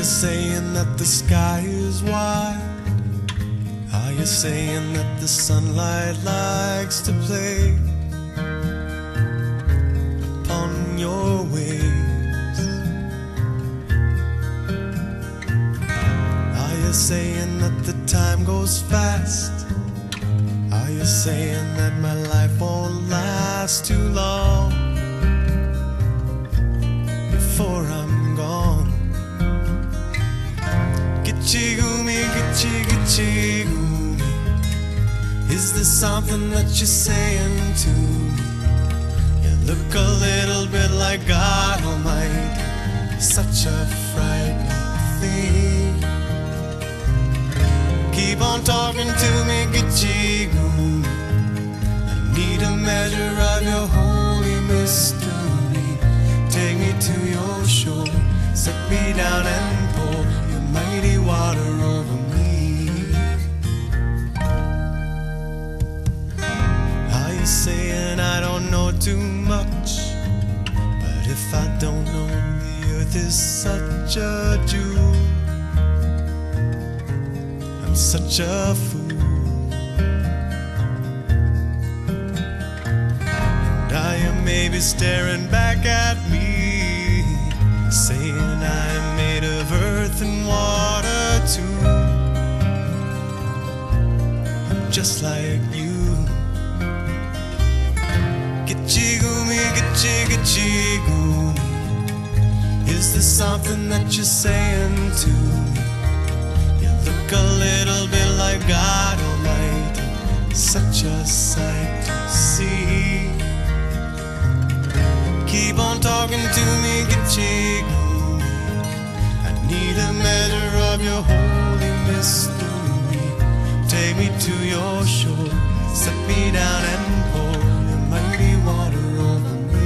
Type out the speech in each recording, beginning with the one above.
you saying that the sky is wide? Are you saying that the sunlight likes to play upon your waves? Are you saying that the time goes fast? Are you saying that my life won't last too long before I'm gone? Gitchigumi, gitchigumi, is there something that you're saying to me? You look a little bit like God Almighty, such a frightening thing. Keep on talking to me, gitchigumi. I need a measure of your holy mystery. Take me to your shore, set me down and pour your mighty water over me. Are you saying I don't know too much? But if I don't know the earth is such a jewel, I'm such a fool. And I am maybe staring back at me, saying I'm made of earth and water too. I'm just like you. Gitchigumi, gitchigumi, is there something that you're saying to me? You look a little bit like God Almighty, such a sight to see. Keep on talking to me, gitchigumi. I need a measure of your holy mystery. Take me to your shore, set me down and pour your mighty water over me.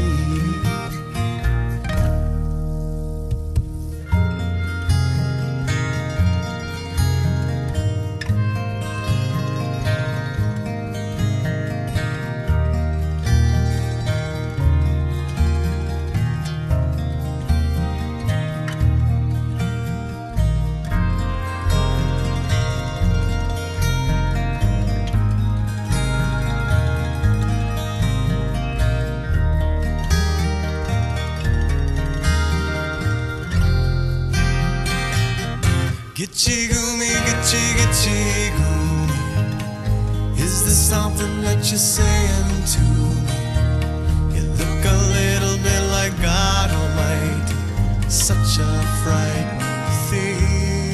Gitchigumi, gitchigumi, is there something that you're saying to me? You look a little bit like God Almighty, such a frightening thing.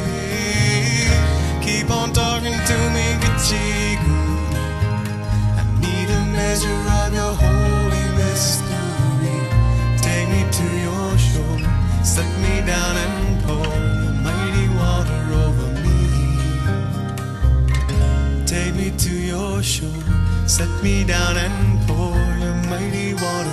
Keep on talking to me, gitchigumi. I need a measure of your holy mystery. Take me to your shore, set me down and pour water over me. Take me to your shore, set me down and pour your mighty water